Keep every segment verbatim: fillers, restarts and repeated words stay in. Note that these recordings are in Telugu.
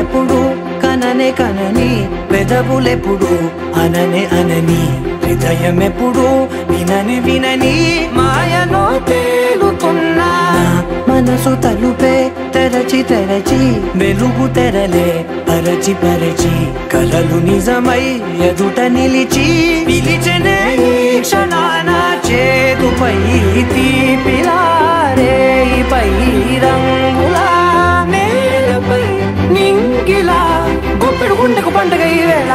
ఎప్పుడు కననే కనని పెదవులెప్పుడు అననే అనని హృదయం ఎప్పుడు వినని వినని మాయలో తేలుతున్నా మనసు తలుపే తెరచి తెరచి వెలుగు తెరలే పరచి పరచి కలలు నిజమై ఎదుట నిలిచి పిలిచెనే ఈ క్షణాన చేదుపై తీపిలారే పై రంగులా నేలపై నింగిలా గుప్పెడు గుండెకు పండుగ ఈ వేళ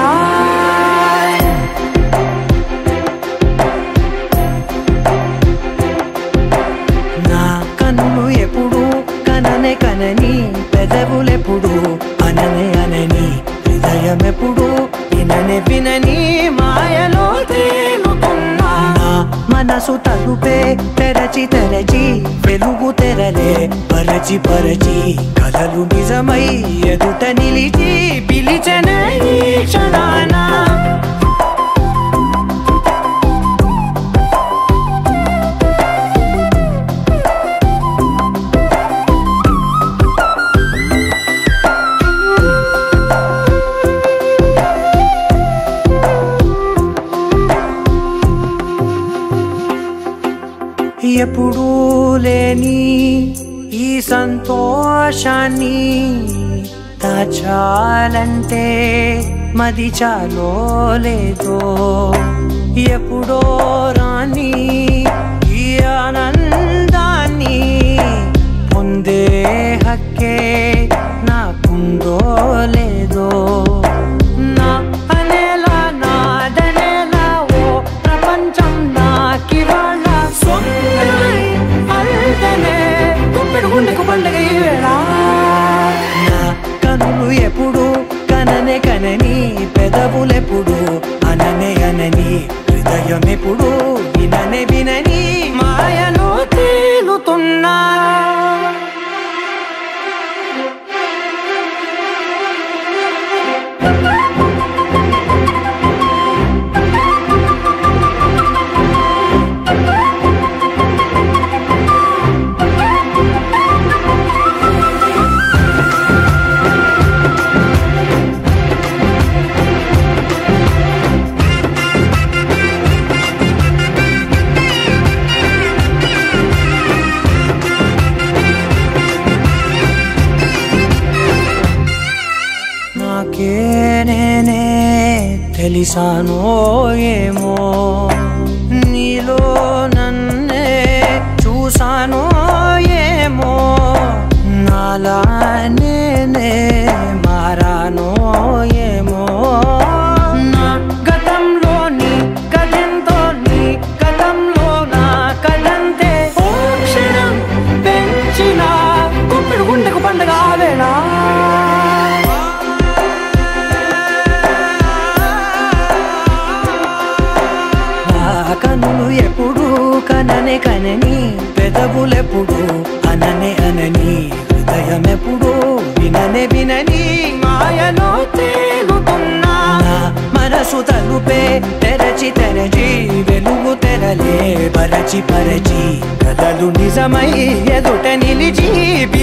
నా కన్నులు ఎప్పుడు కననే కనని పెదవులెప్పుడు అననే అనని హృదయం ఎప్పుడు విననే వినని మాయలో తేలుతున్నా మనసు తలుపే తెరచి తెరచి వెలుగు తెరలే పరచి పరచి కలలు నిజమై ఎదుట నిలిచి పిలిచెనే ఈ క్షణాన ఎప్పుడూ లేని ఈ సంతోషాన్ని దాచాలంటే మది చాలో లేదో ఎప్పుడో రాని ఈ ఆనందాన్ని పొందే హక్కే నాకుందో లేదో నా అనేలా నాదనేలా ఓ ప్రపంచం నాకివాళ్ళ గుండెకు పండుగ ఈ వేళ నా కనులు ఎప్పుడు కననే కనని పెదవులెప్పుడు అననే అనని హృదయం ఎప్పుడు విననే వినని మాయలో తేలుతున్నా నేనే తెలిసానో ఏమో నీలో నన్నే చూసానో ఏమో నాలా నేనే మారానో ఏమో నా గతంలోని గతంతో నీ గతంలో నా కదంతే ఓ క్షణం పెంచిన గుప్పెడు గుండెకు పండుగ వేళ కనులు ఎప్పుడు కననే కనని పెదవులెప్పుడు అననే అనని హృదయం ఎప్పుడు విననే వినని మాయలో తేలుతున్నా మనసు తలుపే తెరచి తెరచి వెలుగు తెరలే పరచి పరచి కలలు నిజమై ఎదుట నిలిచి